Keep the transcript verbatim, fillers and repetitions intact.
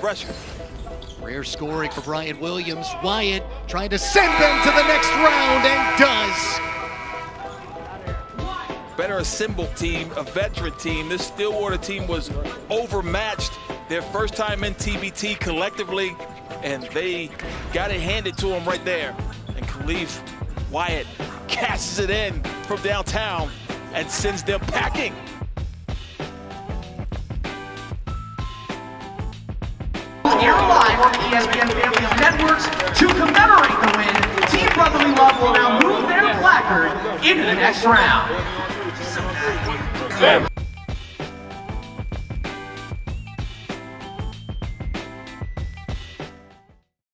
pressure. Rare scoring for Brian Williams. Wyatt trying to send them to the next round and does. Better assembled team, a veteran team. This Stillwater team was overmatched their first time in T B T collectively, and they got it handed to them right there. And Khalif Wyatt casts it in from downtown and sends them packing. Here live on the E S P N Family Networks to commemorate the win, Team Brotherly Love will now move their placard into the next round.